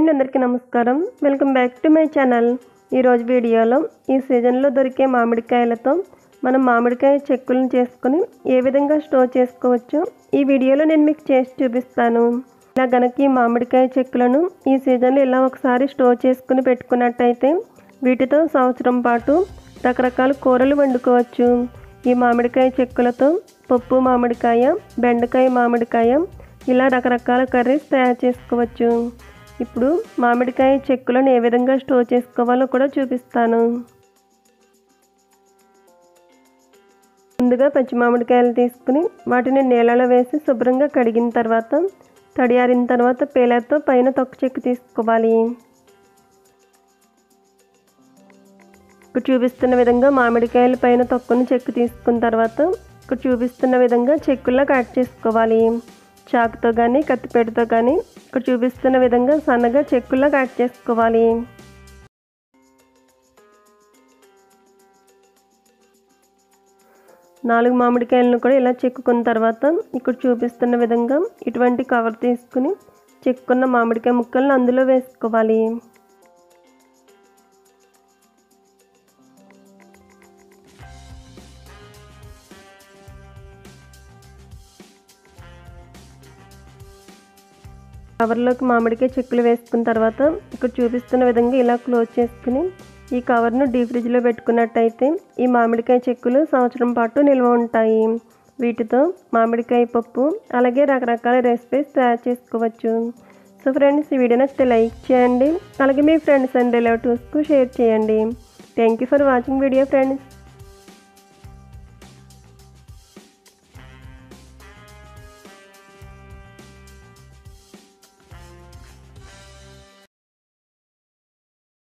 అండి, అందరికీ నమస్కారం. Welcome back to my channel. ఈరోజు వీడియోలో ఈ సీజన్లో దొరికే మామిడికాయలతో మనం మామిడికాయ చెక్కులను చేసుకుని ఏ విధంగా స్టోర్ చేసుకోవచ్చో ఈ వీడియోలో నేను మీకు చేసి చూపిస్తాను. ఇలా గనక ఈ మామిడికాయ చెక్కులను ఈ సీజన్లో ఇలా ఒకసారి స్టోర్ చేసుకుని పెట్టుకున్నట్టయితే వీటితో సంవత్సరం పాటు రకరకాల కూరలు వండుకోవచ్చు. ఈ మామిడికాయ చెక్కులతో పప్పు మామిడికాయ, బెండకాయ మామిడికాయ ఇలా రకరకాల కర్రీస్ తయారు చేసుకోవచ్చు. ఇప్పుడు మామిడికాయ చెక్కులను ఏ విధంగా స్టోర్ చేసుకోవాలో కూడా చూపిస్తాను. ముందుగా పచ్చి మామిడికాయలు తీసుకుని వాటిని నీళ్ళలో వేసి శుభ్రంగా కడిగిన తర్వాత తడియారిన తర్వాత పేలర్తో పైన తొక్క చెక్కు తీసుకోవాలి. ఇక్కడ చూపిస్తున్న విధంగా మామిడికాయల పైన తొక్కను చెక్కు తీసుకున్న తర్వాత ఇక్కడ చూపిస్తున్న విధంగా చెక్కుల్లా కట్ చేసుకోవాలి. చాకుతో కానీ కత్తిపేటతో కానీ ఇక్కడ చూపిస్తున్న విధంగా సన్నగా చెక్కుల్లా కట్ చేసుకోవాలి. నాలుగు మామిడికాయలను కూడా ఇలా చెక్కుకున్న తర్వాత ఇక్కడ చూపిస్తున్న విధంగా ఇటువంటి కవర్ తీసుకుని చెక్కున్న మామిడికాయ ముక్కలను అందులో వేసుకోవాలి. కవర్లోకి మామిడికాయ చెక్కులు వేసుకున్న తర్వాత ఇక్కడ చూపిస్తున్న విధంగా ఇలా క్లోజ్ చేసుకుని ఈ కవర్ను డీప్ ఫ్రిడ్జ్లో పెట్టుకున్నట్టయితే ఈ మామిడికాయ చెక్కులు సంవత్సరం పాటు నిల్వ ఉంటాయి. వీటితో మామిడికాయ పప్పు అలాగే రకరకాల రెసిపీస్ తయారు చేసుకోవచ్చు. సో ఫ్రెండ్స్, ఈ వీడియో నచ్చితే లైక్ చేయండి, అలాగే మీ ఫ్రెండ్స్ అండ్ రిలేటివ్స్కు షేర్ చేయండి. Thank you for watching video friends.